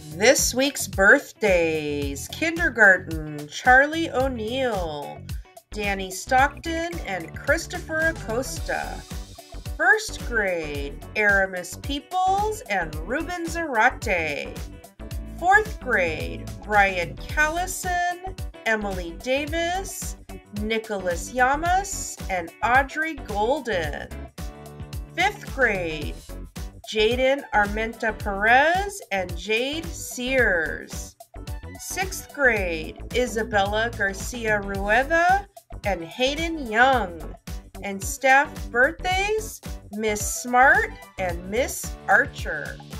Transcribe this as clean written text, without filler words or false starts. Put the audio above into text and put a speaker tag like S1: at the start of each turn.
S1: This week's birthdays: kindergarten, Charlie O'Neill, Danny Stockton, and Christopher Acosta. First grade, Aramis Peoples and Ruben Zarate. Fourth grade, Brian Callison, Emily Davis, Nicholas Yamas, and Audrey Golden. Fifth grade, Jaden Armenta Perez and Jade Sears. Sixth grade, Isabella Garcia Rueda and Hayden Young. And staff birthdays, Miss Smart and Miss Archer.